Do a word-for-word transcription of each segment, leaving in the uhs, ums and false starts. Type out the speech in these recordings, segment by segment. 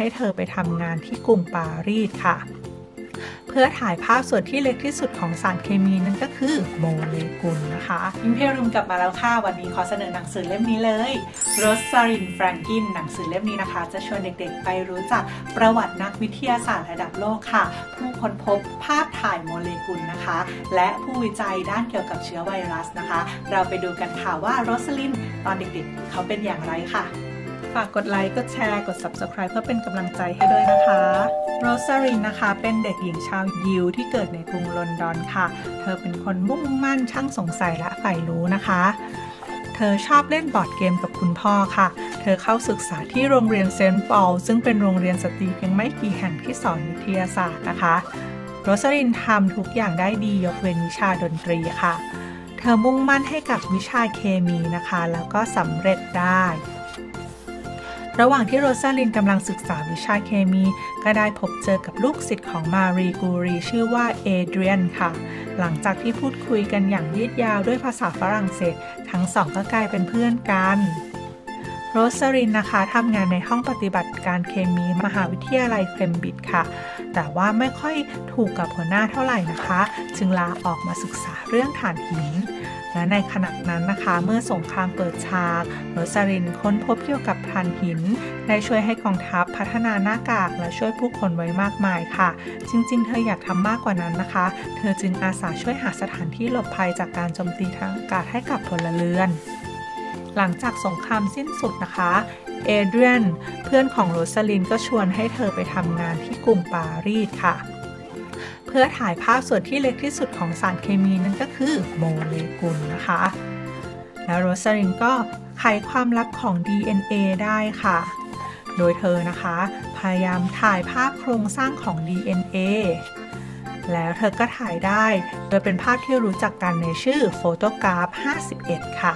ให้เธอไปทำงานที่กรุงปารีสค่ะเพื่อถ่ายภาพส่วนที่เล็กที่สุดของสารเคมีนั่นก็คือโมเลกุลนะคะอิมเพริมกลับมาแล้วค่ะวันนี้ขอเสนอหนังสือเล่มนี้เลยโรสลิน แฟรงกินหนังสือเล่มนี้นะคะจะชวนเด็กๆไปรู้จักประวัตินักวิทยาศาสตร์ระดับโลกค่ะผู้ค้นพบภาพถ่ายโมเลกุลนะคะและผู้วิจัยด้านเกี่ยวกับเชื้อไวรัสนะคะเราไปดูกันค่ะว่าโรสลินตอนเด็กๆเขาเป็นอย่างไรค่ะฝากกดไลค์กดแชร์กด ซับสไครบ์ เพื่อเป็นกำลังใจให้ด้วยนะคะโรสลินนะคะเป็นเด็กหญิงชาวยิวที่เกิดในกรุงลอนดอนค่ะเธอเป็นคนมุ่งมั่นช่างสงสัยและใฝ่รู้นะคะเธอชอบเล่นบอร์ดเกมกับคุณพ่อค่ะเธอเข้าศึกษาที่โรงเรียนเซนต์ปอลซึ่งเป็นโรงเรียนสตรีเพียงไม่กี่แห่งที่สอนวิทยาศาสตร์นะคะโรสลินทำทุกอย่างได้ดียกเว้นวิชาดนตรีค่ะเธอมุ่งมั่นให้กับวิชาเคมีนะคะแล้วก็สำเร็จได้ระหว่างที่โรซาลินกำลังศึกษาวิชาเคมีก็ได้พบเจอกับลูกศิษย์ของมารีกูรีชื่อว่าเอเดรียนค่ะหลังจากที่พูดคุยกันอย่างยืดยาวด้วยภาษาฝรั่งเศสทั้งสองก็กลายเป็นเพื่อนกันโรซาลินนะคะทำงานในห้องปฏิบัติการเคมีมหาวิทยาลัยเคมบริดจ์ค่ะแต่ว่าไม่ค่อยถูกกับหัวหน้าเท่าไหร่นะคะจึงลาออกมาศึกษาเรื่องถ่านหินและในขณะนั้นนะคะเมื่อสงครามเปิดฉากโรซาลินค้นพบเกี่ยวกับถ่านหินได้ช่วยให้กองทัพพัฒนาหน้ากากและช่วยผู้คนไว้มากมายค่ะจริงๆเธออยากทำมากกว่านั้นนะคะเธอจึงอาสาช่วยหาสถานที่หลบภัยจากการโจมตีทางอากาศให้กับพลเรือนหลังจากสงครามสิ้นสุดนะคะเอเดรียนเพื่อนของโรซาลินก็ชวนให้เธอไปทำงานที่กรุงปารีสค่ะเพื่อถ่ายภาพส่วนที่เล็กที่สุดของสารเคมีนั่นก็คือโมเลกุลนะคะแล้วโรซาลินก็ไขความลับของ ดี เอ็น เอ ได้ค่ะโดยเธอนะคะพยายามถ่ายภาพโครงสร้างของ ดี เอ็น เอ แล้วเธอก็ถ่ายได้โดยเป็นภาพที่รู้จักกันในชื่อโฟโตกราฟห้าสิบเอ็ดค่ะ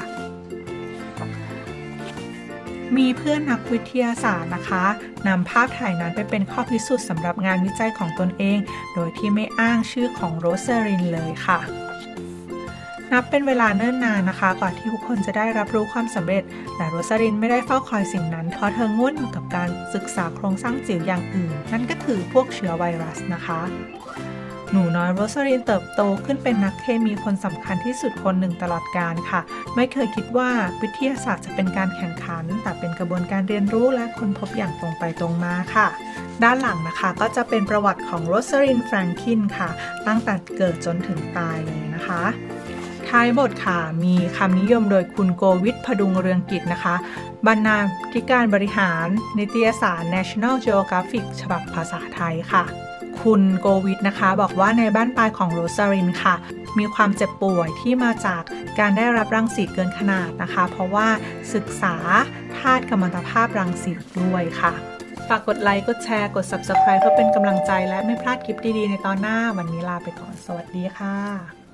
มีเพื่อนนักวิทยาศาสตร์นะคะนำภาพถ่ายนั้นไปเป็นข้อพิสูจน์สำหรับงานวิจัยของตนเองโดยที่ไม่อ้างชื่อของโรซาลินเลยค่ะนับเป็นเวลาเนิ่นนานนะคะกว่าที่ทุกคนจะได้รับรู้ความสำเร็จแต่โรซาลินไม่ได้เฝ้าคอยสิ่งนั้นเพราะเธอง่วนอยู่กับการศึกษาโครงสร้างจิ๋วอย่างอื่นนั่นก็คือพวกเชื้อไวรัสนะคะหนูน้อยโรซาลินเติบโตขึ้นเป็นนักเคมีคนสำคัญที่สุดคนหนึ่งตลอดกาลค่ะไม่เคยคิดว่าวิทยาศาสตร์จะเป็นการแข่งขันแต่เป็นกระบวนการเรียนรู้และค้นพบอย่างตรงไปตรงมาค่ะด้านหลังนะคะก็จะเป็นประวัติของโรซาลิน แฟรงกินค่ะตั้งแต่เกิดจนถึงตายเลยนะคะท้ายบทค่ะมีคำนิยมโดยคุณโกวิท พดุงเรืองกิจนะคะบรรณาธิการบริหารนิตยสาร National Geographic ฉบับภาษาไทยค่ะคุณโกวิทนะคะบอกว่าในบ้านปลายของโรซาลินค่ะมีความเจ็บป่วยที่มาจากการได้รับรังสีเกินขนาดนะคะเพราะว่าศึกษาธาตุกัมมันตภาพรังสีด้วยค่ะฝากกดไลค์กดแชร์กด ซับสไครบ์ เพื่อเป็นกำลังใจและไม่พลาดคลิปดีๆในตอนหน้าวันนี้ลาไปก่อนสวัสดีค่ะ